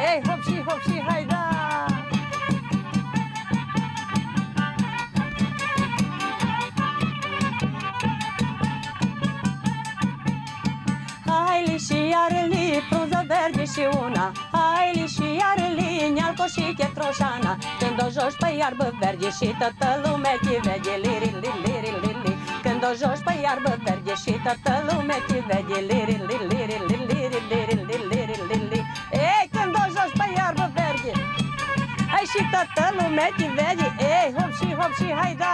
Ei, hop și hai da! Haili și iarăli, frunză verde și una, haili și iarăli, nealco și chetroșana. Când o joci pe iarbă verde și toată lumea te vede, liri, liri, liri, liri. Când o joci pe iarbă verde și toată lumea te vede, liri, liri, liri, liri, liri, liri, liri. Ei, când o joci pe iarbă verde, hai și toată lumea te vede, ei, hop și hai da!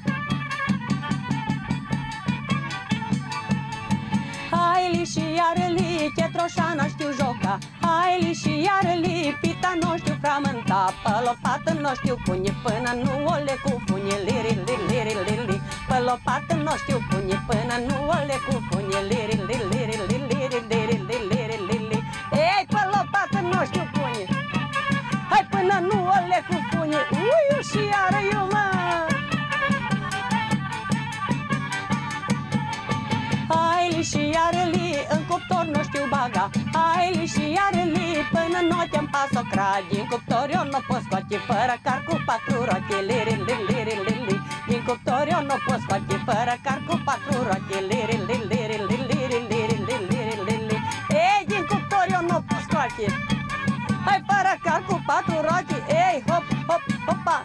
Haili și iarăli, chetroșana știu joca, haili și iarăli, pita nu știu frământa, pe lopată nu știu pune până nu o le cu pune, liri, liri, liri, liri. Pe lopată nu știu pune până nu o le cu pune, liri, liri, liri, liri, liri, liri, liri. Ei, pe lopată nu știu pune, hai până nu o le cu pune, uiu și iară eu mă! Haili și iarăli, în cuptor nu știu baga, haili și iarăli, până noaptea-mi pas o cragi. Din cuptor eu nu pot scoate fără car cu 4 roate, liri, liri, liri, liri. Din cuptor eu nu pot scoate fără car cu 4 roate, liri, liri, liri, liri, liri, liri, liri. Ei, din cuptor eu nu pot scoate, hai fără car cu 4 roate, ei, hop, hop, hopa.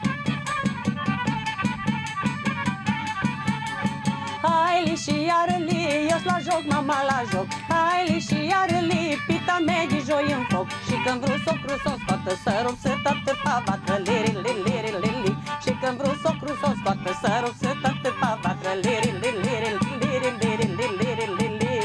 Haili și iarăli, eu-s la joc, mama la joc, haili și iarăli, pita mea de joi în foc. Și când vreau socru să-mi scoată, să rup să toată pavatră, liri, liri, liri, liri. Și când vreau socru să-mi scoată, să rup să toată pavatră, liri, liri, liri, liri, liri, liri, liri, liri.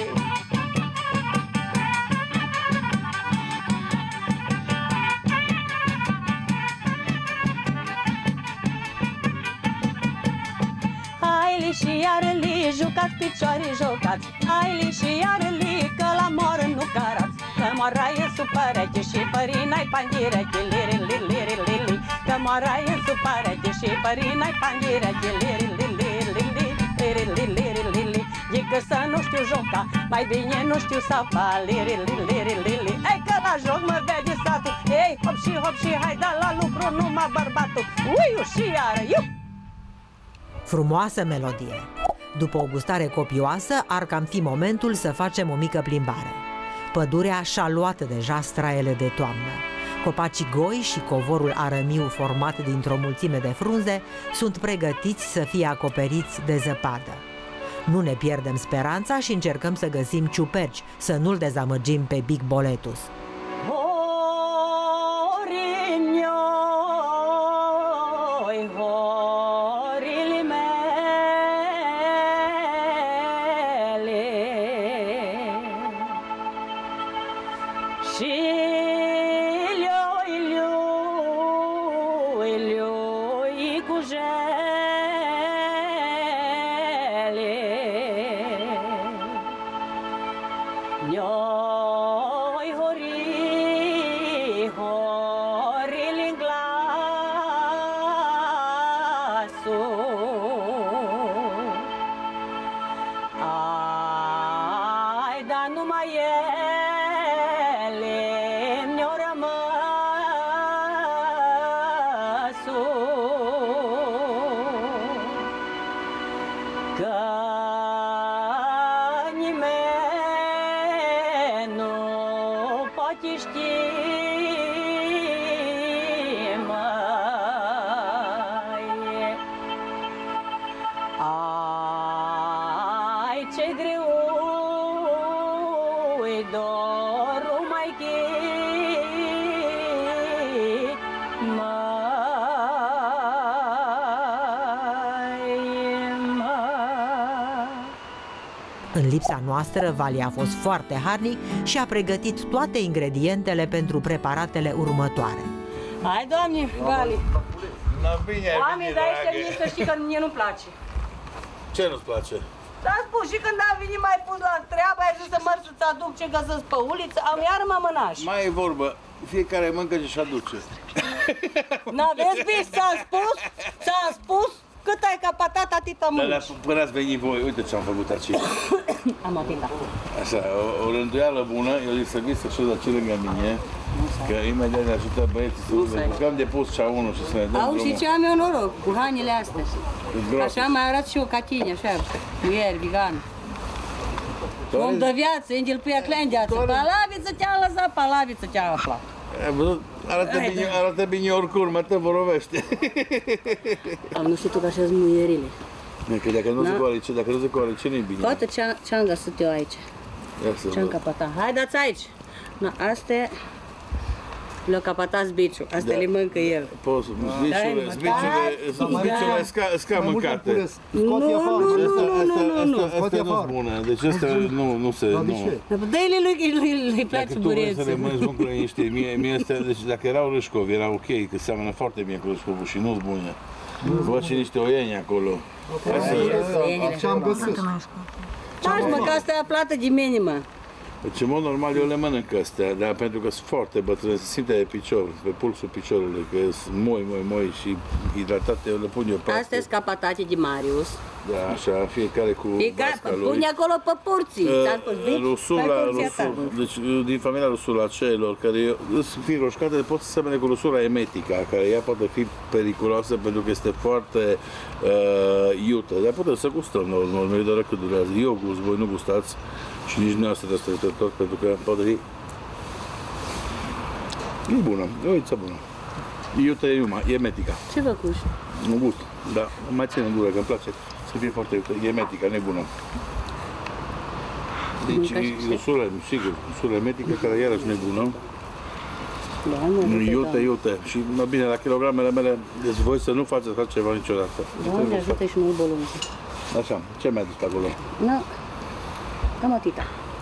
Haili și iarăli, jucați picioare, jucați, haili și iarăli, că la moră nu carați. Că moara e supărete și părina-i pandirete, liri, liri, liri, liri. Că moara e supărete și părina-i pandirete, liri, liri, liri, liri, liri, liri, liri. Zică să nu știu joca, mai bine nu știu sapa, liri, liri, liri, liri. Ei, că la joc mă vede satul, ei, hop și hai da la lucru numai bărbatul, uiu și iară, iu! Frumoasă melodie! După o gustare copioasă, ar cam fi momentul să facem o mică plimbare. Pădurea și-a luat deja straele de toamnă. Copacii goi și covorul arămiu format dintr-o mulțime de frunze sunt pregătiți să fie acoperiți de zăpadă. Nu ne pierdem speranța și încercăm să găsim ciuperci, să nu-l dezamăgim pe Big Boletus. În lipsa noastră, Vali a fost foarte harnic și a pregătit toate ingredientele pentru preparatele următoare. Hai, Doamne, Vali! Doamne, dar ești să știi că mie nu-mi place. Ce nu-ți place? Dar spun, și când am venit mai pus la treabă, ai zis să mărți să-ți aduc ce găsesc pe uliță, am iar mă mânaș. Mai e vorbă, fiecare mâncă ce-și aduce. N-aveți bine, ți-am spus? Ți-am spus? Cât ai ca patata, atâta Dar mânci. până ați venit voi, uite ce am făcut aici. Am atâta. Așa, o rânduială bună, eu zic să vii să știu aici lângă mine, că imediat ne ajută băieții să ne bucăm de pus cea unul și să ne dăm Au drumul. și ce am eu noroc, cu hainele astea. Gropi. Așa mai arăt și eu ca tine, așa, muier, vegan. Om de viață, Angel Puia Clendeață, palaviță te-a lăsat, palaviță te-a aflat. Ai văzut? Arată bine oricum, mă te vorovește. Am nu știu tu că așa-s muierile. Că dacă nu se coalice, dacă nu se coalice, nu-i bine. Poate ce-am găsit eu aici. Ia să Ce-am văd. capatat. Hai, dați aici. Na, astea le-a capatat Zbiciu. Astea Da. le mănâncă el. Poți, zbiciule, sca mâncate. Scoate afară. Asta nu-s bună, deci asta nu se... Dă-i lui place Dacă tu vrei să le burețul. mănânci mâncare niște, mie astea, deci dacă erau râșcovi, era ok, că seamănă foarte bine cu râșcovul și nu-s bune. Văd și niște oieni acolo. Ce am găsit? Taci, mă, că asta e plată de mine, mă. Deci, în mod normal, eu le mănânc astea, dar pentru că sunt foarte bătrâne, se simte de picior, pe pulsul piciorului, că sunt moi și hidratate, eu le pun eu pe Astea sunt capatate de Marius. Da, așa, fiecare cu basca lui. Pune acolo pe porții. Ți-am spus, Zbici, Rusula, pe porția ta. deci din familia rusulaceilor, care sunt fi roșcate, pot să semene cu rusula emetica, care ea poate fi periculoasă pentru că este foarte iută. Dar putem să gustăm, normal, doar cât durează. Eu gust, voi nu gustați și nici nu asta este tot, pentru că poate fi... E bună, e o oiță bună. Iută e emetica. Ce făcuși? Nu gust, dar mai ține în gură, că îmi place să fie foarte iută. E emetica, nu e bună. Deci, usură, sigur, usură emetică, care iarăși nu e bună. Iute. Și, bine, la kilogramele mele, deci voi să nu faceți așa ceva niciodată. Doamne ajută și noi bolunci. Așa, ce mi-a dus pe acolo? Nu, cam atâta.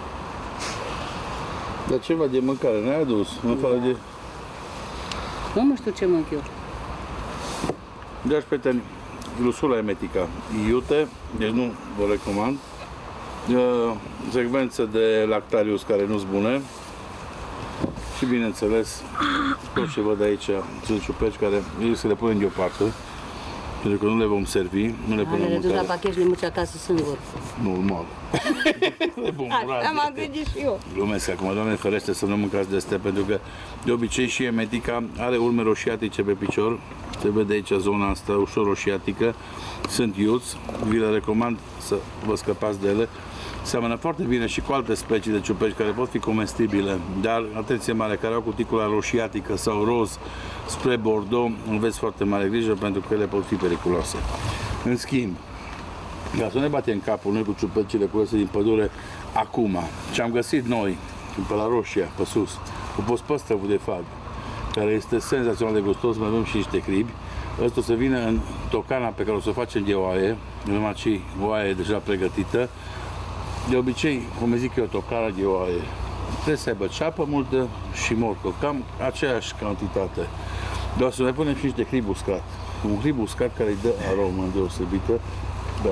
Dar ceva de mâncare ne-ai adus, în afară de... Nu mă știu ce mânc eu. Dragi prieteni, Rusula emetica, iute, deci nu vă recomand. Secvență de Lactarius care nu-s bune. Și bineînțeles, tot ce văd aici sunt ciuperci care să le punem deoparte, pentru că nu le vom servi, nu le punem Le duc la mâncare. pachet și le muci acasă singur. Normal. Le vom cura. Așa m-am gândit și eu. Glumesc acum, Doamne ferește să nu mâncați de astea, pentru că de obicei și emetica are urme roșiatice pe picior. Se vede aici zona asta ușor roșiatică. Sunt iuți, vi le recomand să vă scăpați de ele. Seamănă foarte bine și cu alte specii de ciuperci care pot fi comestibile, dar atenție mare, care au cuticula roșiatică sau roz spre bordeaux, aveți foarte mare grijă pentru că ele pot fi periculoase. În schimb, ca să ne batem capul noi cu ciupercile culese din pădure, acum, ce am găsit noi, pe la Roșia, pe sus, cu pospăstrăvul de fag, care este senzațional de gustos, mai avem și niște cribi. Ăsta o să vină în tocana pe care o să o facem de oaie, avem aici oaie deja pregătită. De obicei, cum zic eu, tocana de oaie trebuie să aibă ceapă multă și morcov, cam aceeași cantitate. Dar o să mai punem și niște cribi uscat. Un crib uscat care îi dă aromă deosebită. Da,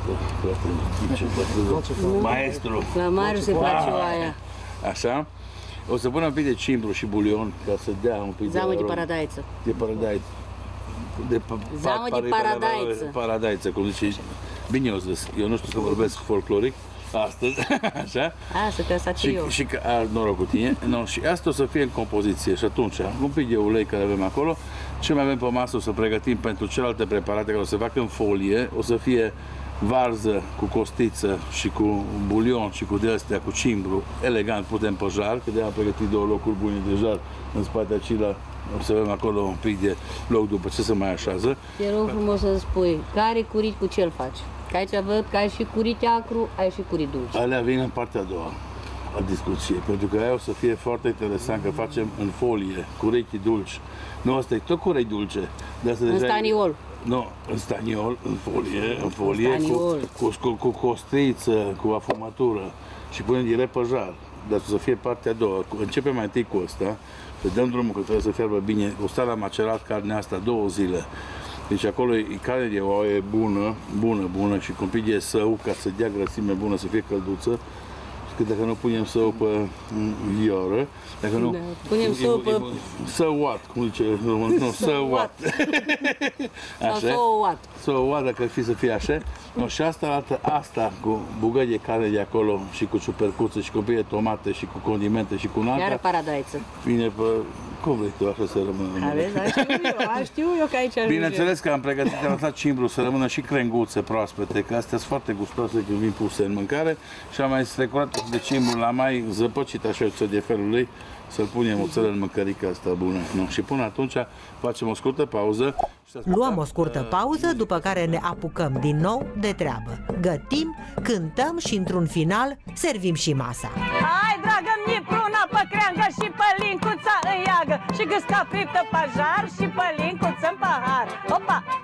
maestru. La Marius se face oaia. Așa. O să punem un pic de cimbru și bulion ca să dea un pic Zamă de aromă. paradaiță. De paradaiță. Zamă de paradaiță. Paradaiță, cum zice. Bine eu zis, eu nu știu să vorbesc folcloric astăzi, așa. Asta că asta și eu. Și că noroc cu tine. No, și asta o să fie în compoziție și atunci un pic de ulei care avem acolo, ce mai avem pe masă o să pregătim pentru celelalte preparate care o să fac în folie, o să fie varză cu costiță și cu bulion și cu de-astea, cu cimbru, elegant, putem pe jar, că de-aia am pregătit 2 locuri bune de jar în spate acela. O să avem acolo un pic de loc după ce se mai așează. Te rog frumos să spui, care curit cu ce-l faci? Că aici văd că ai și curit acru, ai și curit dulce. Alea vin în partea a doua a discuției, pentru că aia o să fie foarte interesant, că facem în folie, cu urechi dulci. Nu, asta e tot cu urechi dulce. În staniol. Nu, în staniol, în folie cu costriță, cu afumătură și punem direct pe jar. Dar o să fie partea a doua. Începem mai întâi cu asta, să dăm drumul că trebuie să fiarbă bine. O sta la macerat carnea asta 2 zile. Deci acolo e carne de oaie bună și cu un pic de său ca să dea grăsime bună, să fie călduță. Că dacă nu punem său pe vioră, dacă nu... Punem său pe... Săuat, cum zice românul, nu, săuat. Sau săuat. Săuat, dacă ar fi să fie așa. No, și asta cu bugări de carne de acolo și cu ciupercuță și cu bine tomate și cu condimente și cu nata. Iar paradaiță. Vine pe... Cum vrei tu așa să rămână? Aveți, știu eu că aici ajunge. Bineînțeles că am pregătit, am lăsat cimbru să rămână și crenguțe proaspete, că astea sunt foarte gustoase când vin puse în mâncare și am mai strecurat de cimbru, l-am mai zăpăcit așa de felul lui, să-l punem o țără în mâncărica asta bună. Nu? Și până atunci facem o scurtă pauză. Luăm o scurtă pauză, după care ne apucăm din nou de treabă. Gătim, cântăm și într-un final servim și masa. Hai, dragă-mi, pruna pe creangă și pălincuța în iagă și gâsca friptă pe jar și pălincuță în pahar. Opa!